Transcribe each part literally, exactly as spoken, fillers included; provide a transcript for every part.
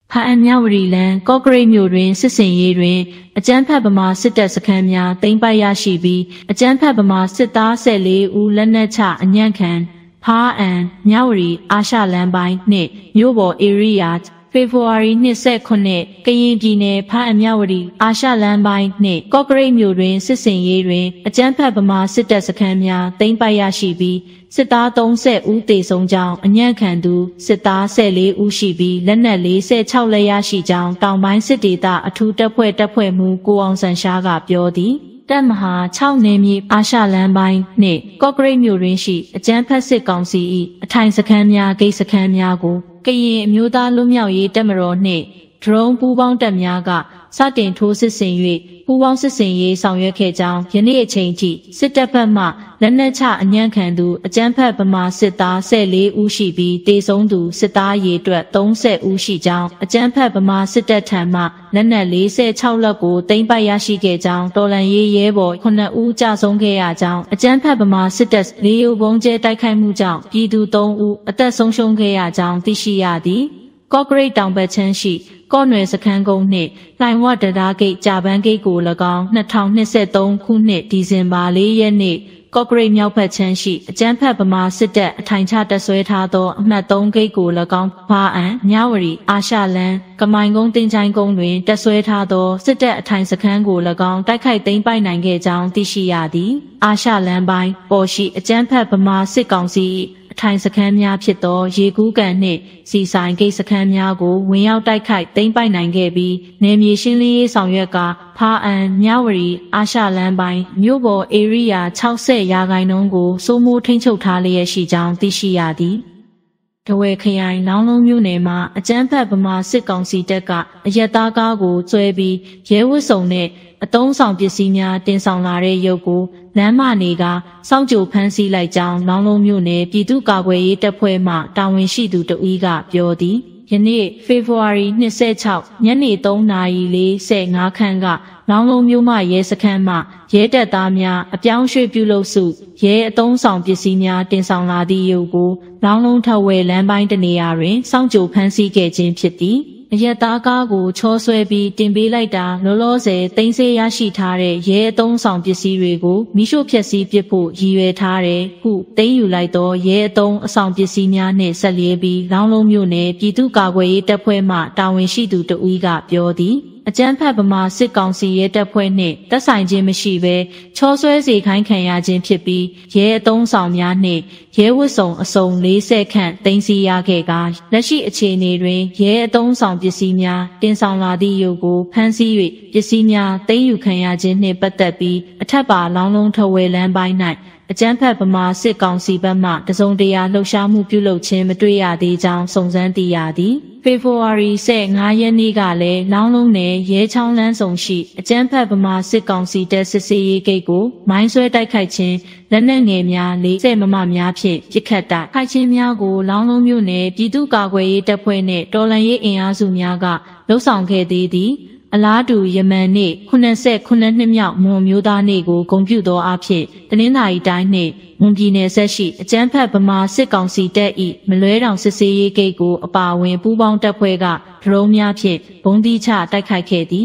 ဖာအန်မြဝတီလန်ကော့ကရိတ်မြို့တွင်စစ်စင်ရေးတွင်အကြမ်းဖက်ဗမာစစ်တပ်စခန်းများသိမ်းပိုက်ရရှိပြီးအကြမ်းဖက်ဗမာစစ်သားဆယ်လေးဦးလက်နက်ချအညံ့ခံဖာအန်မြဝတီအာရှလမ်းပိုင်းနှင့်မြို့ပေါ်ဧရိယာဖေဖော်ဝါရီ၂၉ကရင်ပြည်နယ်ဖားအမြဝတီအာရှလမ်းပိုင်းနှင့်ကော့ကရိတ်မြို့တွင်စစ်စင်ရေးတွင်အကြမ်းဖက်ဗမာစစ်တပ်စခန်းများသိမ်းပိုက်ရရှိပြီးစစ်သား၃၀ဦးသေဆုံးကြောင်းအညံ့ခံသူစစ်သား၁၄ဦးရှိပြီးလက်နက်၄၆လက်ရရှိကြောင်းတောင်ပိုင်းစစ်ဒေသအထူးတပ်ဖွဲ့တပ်ဖွဲ့မှူးကိုအောင်ဆန်ရှားကပြောသည်တပ်မဟာ၆နယ်မြေအာရှလမ်းပိုင်းနှင့်ကော့ကရိတ်မြို့တွင်ရှိအကြမ်းဖက်စစ်ကောင်စီ၏အထိုင်စခန်းများဂိတ်စခန်းများကိုကရင်အမျိုးသားလွတ်မြောက်ရေးတပ်မတော်နှင့်ဒရုန်းပူးပေါင်းတပ်များကစတင်ထိုးစစ်ဆင်၍ပူးပေါင်းစစ်ဆင်ရေးဆောင်ရွက်ခဲ့ကြောင်းယနေ့အချိန်ထိစစ်တပ်ဘက်မှလက်နက်ချအညံ့ခံသူအကြမ်းဖက်ဗမာစစ်သား၁၄ဦးရှိပြီးတေဆုံးသူစစ်သားရေအတွက်၃၀ဦးရှိကြောင်းအကြမ်းဖက်ဗမာစစ်တပ်ထံမှလက်နက်၄၆လက်ကိုသိမ်းပိုက်ရရှိခဲ့ကြောင်းတော်လှန်ရေးရဲဘော်ခုနှစ်ဦးကြာဆုံးခဲ့ရကြောင်းအကြမ်းဖက်ဗမာစစ်တပ်လေးဦးဘုံကျဲတိုက်ခိုက်မှုကြောင့်ပြည်သူ၃ဦးအသက်ဆုံးရှုံးခဲ့ရကြောင်းသိရှိရသည်ကော့ကရိတ်တောင်ဘက်ချမ်းရှိကော့နွယ်စခန်းကုန်းနှင့်လှိုင်ဝတံတားဂိတ်ကြာပန်းဂိတ်ကို၎င်း၂၀၂၃ခုနှစ်ဒီဇင်ဘာ၄ရက်နေ့ကော့ကရိတ်မြောက်ဘက်ချမ်းရှိအကြမ်းဖက်ဗမာစစ်တပ်အထိုင်ချတပ်ဆွဲထားသောအမှတ်၃ဂိတ်ကို၎င်းဖားအံမြဝတီအာရှလန်းကမိုင်ကုန်းတင်ချိုင်းကုန်းတွင်တပ်ဆွဲထားသောစစ်တပ်အထိုင်စခန်းကို၎င်းတိုက်ခိုက်သိမ်းပိုက်နိုင်ခဲ့ကြောင်းသိရှိရသည်အာရှလန်းပိုင်းပေါ်ရှိအကြမ်းဖက်ဗမာစစ်ကောင်စီအထိုင်စခန်းများဖြစ်သောရေကူးကန်နှင့်စီဆိုင်ဂိတ်စခန်းများကိုဝင်ရောက်တိုက်ခိုက်သိမ်းပိုက်နိုင်ခဲ့ပြီးနယ်မြေရှင်းလင်းရေးဆောင်ရွက်ကဖားအံမြဝတီအာရှလန်းပိုင်းမြို့ပေါ်ဧရိယာ၆၀ရာခိုင်နှုန်းကိုစိုးမိုးထိန်းချုပ်ထားလျက်ရှိကြောင်းသိရှိရသည်တဝဲခရိုင်လောင်းလုံးမြို့နယ်မှာအကြမ်းဖက်ဗမာစစ်ကောင်စီတပ်ကအရက်သားကားကိုကျွဲပြီးရဲဝတ်စုံနဲ့အတုံးဆောင်ပစ္စည်းများတင်ဆောင်လာတဲ့ရုပ်ကိုလမ်းမနေကစောင့်ကြိုဖမ်းဆီးလိုက်ကြောင်းလောင်းလုံးမြို့နယ်ပြည်သူ့ကာကွယ်ရေးတပ်ဖွဲ့မှတာဝန်ရှိသူတဦးကပြောသည်ယနေ့ဖေဖော်ဝါရီ၂၆ညနေ၃နာရီ၄၅ခန်းကလောင်းလုံးမြို့မှရဲစခန်းမှရဲတပ်သားများအပြောင်းရွှေ့ပြုလုပ်စုရဲအတုံးဆောင်ပစ္စည်းများတင်ဆောင်လာသည့်ရုပ်ကိုလောင်းလုံးထဝယ်လမ်းပိုင်းတနေရာတွင်စောင့်ကြိုဖမ်းဆီးခဲ့ခြင်းဖြစ်သည်အရက်သားကားကိုချောဆွဲပြီးတင်ပေးလိုက်တာလောလောဆယ်သိမ်းဆည်းရရှိထားတဲ့ရဲအတုံးဆောင်ပစ္စည်းတွေကိုမိရှို့ဖျက်ဆီးပစ်ဖို့ရည်ရွယ်ထားတယ်ဟုသိမ်းယူလိုက်သောရဲအတုံးအဆောင်ပစ္စည်းများနှင့်ဆက်လျက်ပြီးလောင်းလုံးမြို့နယ်ပြည်သူ့ကာကွယ်ရေးတပ်ဖွဲ့မှတာဝန်ရှိသူတဦးကပြောသည်အကြမ်းဖက်ဗမာစစ်ကောင်စီရဲတပ်ဖွဲ့နှင့်တပ်ဆိုင်ခြင်းမရှိဘဲချောဆွဲစေခိုင်းခံရခြင်းဖြစ်ပြီးရဲအတုံးဆောင်များနှင့်ရဲဝတ်စုံအစုံ၄၀ခန့်သိမ်းဆည်းရခဲ့ကာလက်ရှိအခြေအနေတွင်ရဲအတုံးဆောင်ပစ္စည်းများတင်ဆောင်လာသည့်ရုပ်ကိုဖမ်းဆီး၍ပစ္စည်းများသိမ်းယူခံရခြင်းနှင့်ပတ်သက်ပြီးအထက်ပါလောင်းလုံးထဝယ်လမ်းပိုင်း၌အကြမ်းဖက်ဗမာစစ်ကောင်စီဘက်မှတစုံတရာလှုပ်ရှားမှုပြုလုပ်ခြင်းမတွေ့ရသေးကြောင်းစုံစမ်းသိရသည်ဖေဖော်ဝါရီ၁၅ရက်နေ့ကလည်းလောင်းလုံးနယ်ရဲချောင်းလမ်းဆောင်ရှိအကြမ်းဖက်ဗမာစစ်ကောင်စီတပ်စစ်ဆေးရေးဂိတ်ကိုမိုင်းဆွဲတိုက်ခိုက်ခြင်းလက်နက်ငယ်များ၄၀မမများဖြင့်ပစ်ခတ်တိုက်ခိုက်ခြင်းများကိုလောင်းလုံးမြို့နယ်ပြည်သူ့ကာကွယ်ရေးတပ်ဖွဲ့နှင့်တော်လှန်ရေးအင်အားစုများကလှုပ်ဆောင်ခဲ့သေးသည်အလားတူယမန်နေ့ခုနှစ်နှစ်မြောက်မွန်မျိုးသားနေ့ကိုဂုဏ်ပြုသောအဖြစ်တနင်္သာရီတိုင်းနှင့်မွန်ပြည်နယ်ဆက်ရှိအကြမ်းဖက်ဗမာစစ်ကောင်စီတပ်၏မလွဲတောင်စစ်ဆေးရေးဂိတ်ကိုအပါအဝင်ပူးပေါင်းတပ်ဖွဲ့ကဒရုန်းများဖြင့်ဘုံတိချတိုက်ခိုက်ခဲ့သည်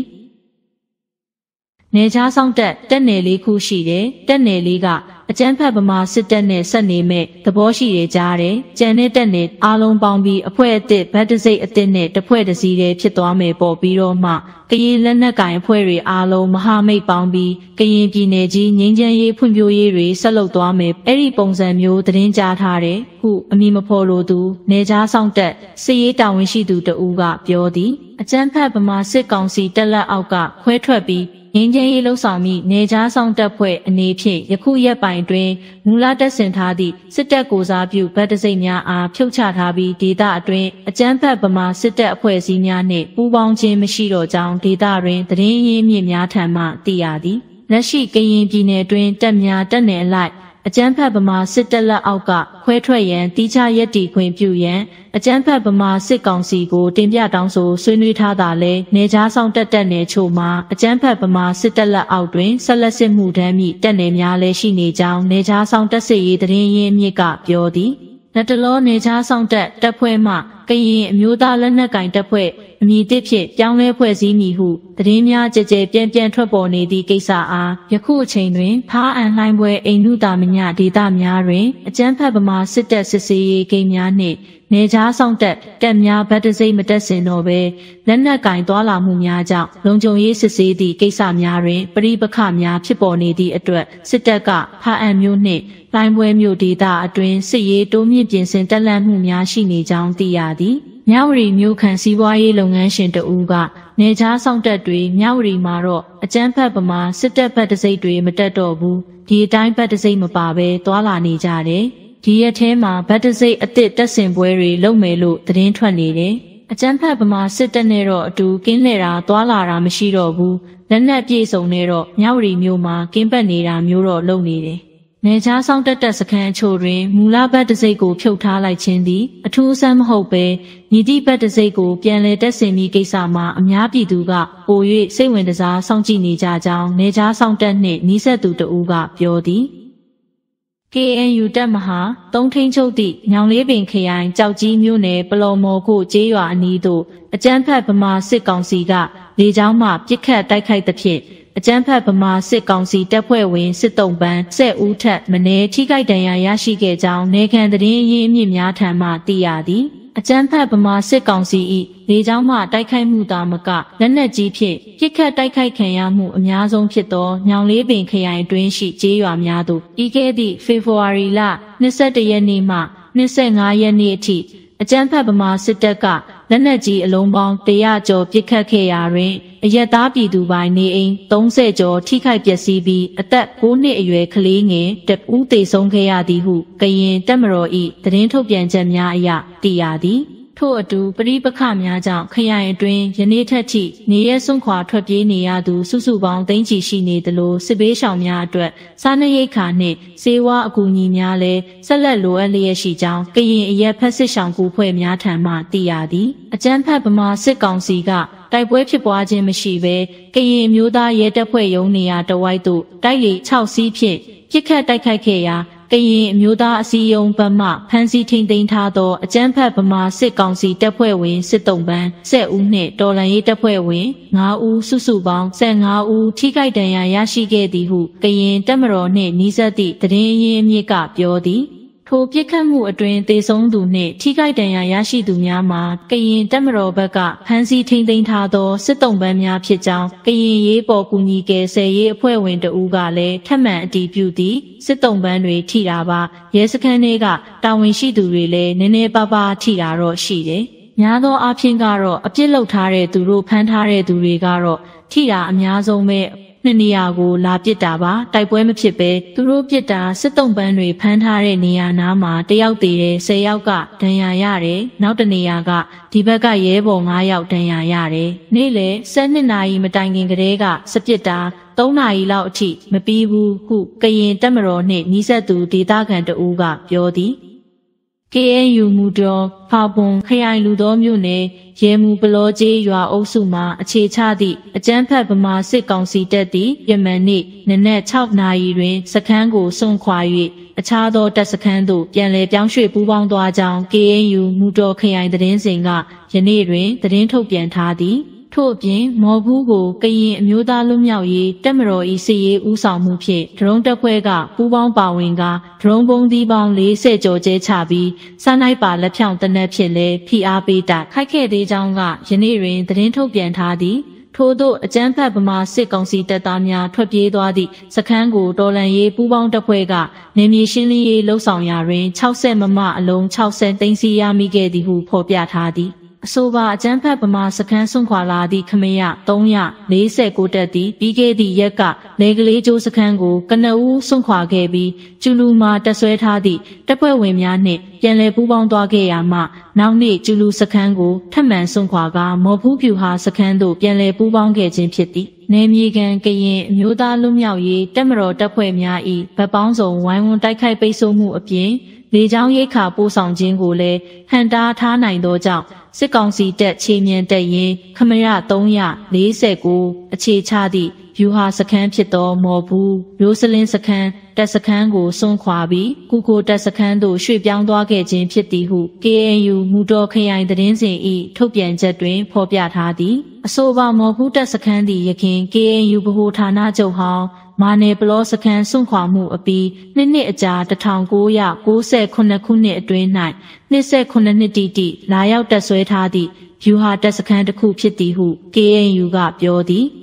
နေကြားဆောင်တပ်တပ်နယ်လေးခုရှိတယ်တပ်နယ်လေးကအကြမ်းဖက်ဗမာစစ်တပ်နဲ့ဆက်နေမဲ့သဘောရှိရကြတယ်ကြံတဲ့တပ်နဲ့အားလုံးပေါင်းပြီးအဖွဲ့အသစ်ဗတ်တစိတ်အသစ်နဲ့တဖွဲ့တစည်းတည်းဖြစ်သွားမယ်ပေါ်ပြီးတော့မှကရင်လက်နက်ကင်အဖွဲ့တွေအားလုံးမဟာမိတ်ပေါင်းပြီးကရင်ပြည်နယ်ကြီးငြိမ်းချမ်းရေးဖွံ့ဖြိုးရေးတွေဆက်လုပ်သွားမယ်အဲ့ဒီပုံစံမျိုးသတင်းကြားထားတယ်ဟုအမည်မဖော်လိုသူနေကြားဆောင်တပ်စစ်ရေးတာဝန်ရှိသူတဦးကပြောသည်အကြမ်းဖက်ဗမာစစ်ကောင်စီတပ်လက်အောက်ကခွဲထွက်ပြီးငင်းချင်းရေးလှုပ်ဆောင်မိနေကြားဆောင်တပ်ဖွဲ့အနေဖြင့်ယခုရက်ပိုင်းတွင်မူလတပ်ဆင်ထားသည့်စစ်တပ်ကိုစားပြုဗတ်တစိတ်များအားဖြုတ်ချထားပြီးဒေသအတွင်းအကြမ်းဖက်ဗမာစစ်တပ်အဖွဲ့အစည်းများနှင့်ပူးပေါင်းခြင်းမရှိတော့ကြောင်းဒေသတွင်သတင်းရင်းမြစ်များထံမှသိရသည်လက်ရှိကရင်ပြည်နယ်တွင်တပ်များတပ်နယ်အလိုက်အကြမ်းဖက်ဗမာစစ်တပ်လက်အောက်ကခွဲထွက်ရန်တီးခြားရက်တီခွင့်ပြုရန်အကြမ်းဖက်ဗမာစစ်ကောင်စီကိုတင်ပြတောင်းဆိုဆွေးနွေးထားတာလဲနေကြားဆောင်တပ်တပ်နယ်ချို့မှာအကြမ်းဖက်ဗမာစစ်တပ်လက်အောက်တွင်ဆက်လက်စစ်မှုထမ်းမိတပ်နယ်များလည်းရှိနေကြောင်းနေကြားဆောင်တပ်စစ်ရေးသတင်းရင်းမြစ်ကပြောသည်လက်တလောနေကြားဆောင်တပ်တပ်ဖွဲ့မှကရင်အမျိုးသားလက်နက်ကင်တပ်ဖွဲ့အမည်တစ်ဖြင့်ပြောင်းလဲဖွဲ့စည်းမည်ဟုသတင်းများကြဲကြဲပြန့်ပြန့်ထွက်ပေါ်နေသည့်ကိစ္စအားယခုအချိန်တွင်ဖားအံလှိုင်းပွဲအိမ်နုတာမညဒေသများတွင်အကြမ်းဖက်ဗမာစစ်တပ်စစ်ဆေးရေးဂိမ်းများနှင့်နေကြားဆောင်တက်တပ်များဗတ်တစိမ့်မတက်စင်တော့ဘဲလက်နက်ကင်သွာလာမှုများကြောင့်လုံခြုံရေးစစ်ဆေးသည့်ကိစ္စများတွင်ပဋိပက္ခများဖြစ်ပေါ်နေသည့်အတွက်စစ်တပ်ကဖားအံမြို့နှင့်လှိုင်းပွဲမြို့ဒေသအတွင်းစစ်ရေးတိုးမြင့်ပြင်ဆင်တက်လှမ်းမှုများရှိနေကြောင်းသိရသည်မြဝတီမြို့ခံစီးပွားရေးလုပ်ငန်းရှင်တဦးကနေကြားဆောင်တက်တွေမြဝတီမှာတော့အကြမ်းဖက်ဗမာစစ်တပ်ဘက်တစိမ့်တွေမတက်တော့ဘူးဒီအတိုင်းဘက်တစိမ့်မပါဘဲသွာလာနေကြတယ်ဒီရက်ထဲမှာဘက်တစိမ့်အစ်စ်တက်ဆင်ပွဲတွေလုပ်မယ်လို့သတင်းထွက်နေတယ်အကြမ်းဖက်ဗမာစစ်တပ်နဲ့တော့အတူကင်းလှည့်တာသွာလာတာမရှိတော့ဘူးလက်နက်ပြေဆုံးနေတော့မြဝတီမြို့မှာကင်းပတ်နေတာမျိုးတော့လုပ်နေတယ်နေချားဆောင်တက်တက်စခန်းအချို့တွင်မူလဘက်တစိမ့်ကိုဖြုတ်ထားလိုက်ခြင်းသည်အထူးအဆန်းမဟုတ်ပဲညီတိဘက်တစိမ့်ကိုပြန်လည်တက်ဆင်ပြီးကိစ္စမှာအများပြည်သူကပို၍စိတ်ဝင်စားစောင့်ကြည့်နေကြကြောင်းနေချားဆောင်တက်နှင့်နီးစပ်သူတဦးကပြောသည် ကေအန်ယူ တပ်မဟာသုံးထိန်းချုပ်သည့်ညောင်လေးပင်ခရိုင်ကြောက်ကြီးမြို့နယ်ပလော်မော်ကိုကျေးရွာအနီးသို့အကြမ်းဖက်ဗမာစစ်ကောင်စီကလေကြောင်းမှပစ်ခတ်တိုက်ခိုက်သဖြင့်အကြမ်းဖက်ဗမာစစ်ကောင်စီတပ်ဖွဲ့ဝင်စစ်တုံးပန်းဆယ်ဦးထက်မနည်းထိခိုက်ဒဏ်ရာရရှိခဲ့ကြောင်းနေခံသတင်းအရင်းအမြစ်များထံမှသိရသည်အကြမ်းဖက်ဗမာစစ်ကောင်စီ၏လေကြောင်းမှတိုက်ခိုက်မှုသာမကလက်နက်ကြီးဖြင့်ပစ်ခတ်တိုက်ခိုက်ခံရမှုအများဆုံးဖြစ်သောညောင်လေးပင်ခရိုင်အတွင်းရှိကျေးရွာများသို့ပြီးခဲ့သည့်ဖေဖော်ဝါရီလ၂၁ရက်နေ့မှ၂၅ရက်နေ့အထိအကြမ်းဖက်ဗမာစစ်တပ်ကလက်နက်ကြီးအလုံးပေါင်း၁၀၀ကျော်ပစ်ခတ်ခဲ့ရာတွင်အရက်သားပြည်သူပိုင်နေအိမ်၃၀ကျော်ထိခိုက်ပျက်စီးပြီးအသက်၉နှစ်အရွယ်ကလေးငယ်တဦးသေဆုံးခဲ့ရသည်ဟုကရင်တပ်မတော်၏သတင်းထုတ်ပြန်ချက်များအရသိရသည်ထို့အတူပဋိပက္ခများကြောင့်ခရိုင်အတွင်းယနေ့ထက်ထိနေရဲစွန့်ခွာထွက်ပြေးနေရသူစုစုပေါင်းသိန်းချီရှိနေသလိုစစ်ဘေးရှောင်များအတွက်စားနပ်ရိက္ခာနှင့်ဆေးဝါးအကူအညီများလည်းဆက်လက်လိုအပ်လျက်ရှိကြောင်းကရင်အရက်ဖက်စစ်ရှောင်ကူဖွဲ့များထံမှသိရသည်အကြမ်းဖက်ဗမာစစ်ကောင်စီကတိုက်ပွဲဖြစ်ပွားခြင်းမရှိဘဲကရင်မျိုးသားရဲတပ်ဖွဲ့ရုံးနေရာတဝိုက်သို့တိုက်လေ၆စီးဖြင့်ပစ်ခတ်တိုက်ခိုက်ခဲ့ရာကရင်အမျိုးသားအစည်းအရုံးဘက်မှဖမ်းဆီးထိန်းသိမ်းထားသောအကြမ်းဖက်ဗမာစစ်ကောင်စီတပ်ဖွဲ့ဝင်စစ်တုံးပန်း၁၀ဦးနှင့်တော်လှန်ရေးတပ်ဖွဲ့ဝင်၅ဦးစုစုပေါင်း၁၅ဦးထိခိုက်ဒဏ်ရာရရှိခဲ့သည်ဟုကရင်တပ်မတော်နှင့်နီးစပ်သည့်သတင်းအရင်းအမြစ်ကပြောသည်ထိုပြစ်ခတ်မှုအတွင်းသေဆုံးသူနှင့်ထိခိုက်ဒဏ်ရာရရှိသူများမှာကရင်တပ်မတော်ဘက်ကဖမ်းဆီးထိန်းသိမ်းထားသောစစ်တုံးပန်းများဖြစ်ကြောင်းကရင်ရေးပေါ်ကူညီကယ်ဆယ်ရေးအဖွဲ့ဝင်တဦးကလည်းထပ်မံအတည်ပြုသည်စစ်တုံးပန်းတွေထိတာပါရဲစခန်းတွေကတာဝန်ရှိသူတွေလည်းနည်းနည်းပါးပါးထိတာတော့ရှိတယ်များသောအားဖြင့်ကတော့အပြစ်လုပ်ထားတဲ့သူတို့ဖမ်းထားတဲ့သူတွေကတော့ထိတာအများဆုံးပဲနှစ်နေရာကိုလာပစ်တာပါတိုက်ပွဲမဖြစ်ပဲသူတို့ပစ်တာစစ်တုံးပန်းတွေဖမ်းထားတဲ့နေရာနားမှာတယောက်သေးတယ်ဆယ်ယောက်ကဒဏ်ရာရတယ်နောက်တနေရာကဒီဘက်ကရဲဘော်၅ယောက်ဒဏ်ရာရတယ်နေ့လေ၁၂နာရီမတိုင်ခင်ကတည်းကစပစ်တာ၃နာရီလောက်အထိမပြီးဘူးဟုကရင်တပ်မတော်နှင့်နီးစပ်သူဒေသခံတဦးကပြောသည်ကေအန်ယူ မူတော်ဖာပွန်ခရိုင်လူတော်မြို့နယ်ရဲမူပလောကျေးရွာအုပ်စုမှာအခြေချသည့်အကြမ်းဖက်ဗမာစစ်ကောင်စီတပ်သည်ယမန်နေ့နနက်၆နာရီတွင်စခန်းကိုစွန့်ခွာ၍အခြားသောတပ်စခန်းသို့ပြန်လည်ပြောင်းရွှေ့ပူးပေါင်းသွားကြောင်း ကေအန်ယူ မူတော်ခရိုင်သတင်းစဉ်ကယနေ့တွင်သတင်းထုတ်ပြန်ထားသည်ထို့အပြင်မော်ဘူးကိုကရင်အမျိုးသားလွတ်မြောက်ရေးတပ်မတော်၏စစ်ရေးဦးဆောင်မှုဖြင့်ဒရုန်းတပ်ဖွဲ့ကပူးပေါင်းပါဝင်ကဒရုန်းပုံးသီးပေါင်း၄၀ကျော်ကျဲချပြီးစားနိုက်ပါလက်ဖြောင့်တနက်ဖြင့်လည်းဖိအားပေးတာခိုက်ခဲ့သေးကြောင်းကယနေ့တွင်သတင်းထုတ်ပြန်ထားသည်ထို့သို့အကြမ်းဖက်ဗမာစစ်ကောင်စီတပ်သားများထွက်ပြေးသွားသည့်စခန်းကိုတော်လှန်ရေးပူးပေါင်းတပ်ဖွဲ့ကနေမြေရှင်းလင်းရေးလှုပ်ဆောင်ရာတွင်၆၀မမအလုံး၆၀သိန်းစီရမိခဲ့သည်ဟုဖော်ပြထားသည်အဆိုပါအကြမ်းဖက်ဗမာစခန်းစွန့်ခွာလာသည့်ခမရ၃၄၉တက်သည်ပြီးခဲ့သည့်ရက်ကလေကလေးကျိုးစခန်းကိုကနဦးစွန့်ခွာခဲ့ပြီးကျူလူမှာတက်ဆွဲထားသည့်တပ်ဖွဲ့ဝင်များနှင့်ပြန်လည်ပူးပေါင်းသွားခဲ့ရာမှနောက်နေ့ကျူလူစခန်းကိုထပ်မံစွန့်ခွာကမော်ဖူးဖြူဟာစခန်းသို့ပြန်လည်ပူးပေါင်းခဲ့ခြင်းဖြစ်သည်နေမြေကန်ကရင်အမျိုးသားလွတ်မြောက်ရေးတပ်မတော်တပ်ဖွဲ့များ၏ဗတ်ပေါင်းစုံဝိုင်းဝန်းတိုက်ခိုက်ပိတ်ဆို့မှုအပြင်လေကြောင်းရိတ်ခါပို့ဆောင်ခြင်းကိုလည်းဟန်တားထားနိုင်သောကြောင့်စစ်ကောင်စီတပ်ခြေမြန်တပ်ရင်းခမရ၃၄၉အခြေချသည့်ဗျူဟာစခန်းဖြစ်သောမော်ဘူးမျိုးစလင်းစခန်းတပ်စခန်းကိုစွန့်ခွာပြီးကုကိုတပ်စခန်းသို့ရွှေ့ပြောင်းသွားခဲ့ခြင်းဖြစ်သည်ဟု ကေအန်ယူ မူတော်ခရိုင်သတင်းစဉ်၏ထုတ်ပြန်ချက်တွင်ဖော်ပြထားသည်အဆိုပါမော်ဘူးတပ်စခန်းသည်ယခင် ကေအန်ယူ ဗဟိုဌာနချုပ်ဟောင်းမာနယ်ပလောစခန်းစွန့်ခွာမှုအပြီးနှစ်နှစ်အကြာ၁၉၉ခုခုနှစ်အတွင်း၌နှစ်ဆက်ခုနှစ်တိတိလာရောက်တပ်ဆွဲထားသည့်ဗျူဟာတပ်စခန်းတစ်ခုဖြစ်သည်ဟု ကေအန်ယူ ကပြောသည်